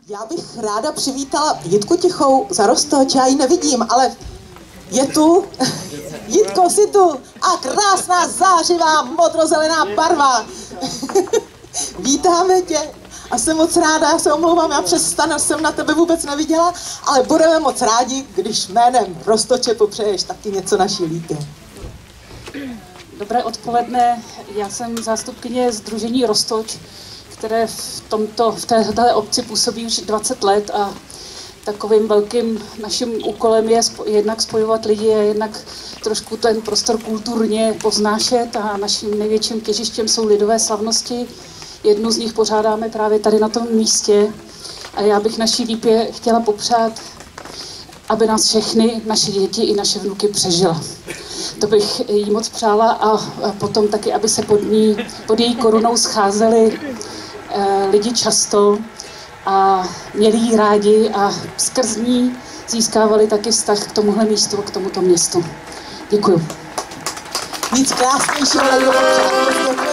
Já bych ráda přivítala Jitku Tichou za Roztoč, já ji nevidím, ale je tu. Jitko, jsi tu. A krásná zářivá modrozelená barva. Vítáme tě. A jsem moc ráda, já se omlouvám, já přes stan jsem na tebe vůbec neviděla, ale budeme moc rádi, když jménem Roztoče popřeješ taky něco naší Lítě. Dobré odpoledne, já jsem zástupkyně Sdružení Roztoč, které v téhle obci působí už 20 let a takovým velkým naším úkolem je jednak spojovat lidi a jednak trošku ten prostor kulturně poznášet a naším největším těžištěm jsou lidové slavnosti. Jednu z nich pořádáme právě tady na tom místě a já bych naší Lípě chtěla popřát, aby nás všechny, naše děti i naše vnuky přežila. To bych jí moc přála a potom taky, aby se pod její korunou scházeli lidi často a měli jí rádi a skrz ní získávali taky vztah k tomuhle místu a k tomuto městu. Děkuju. Nic krásnějšího.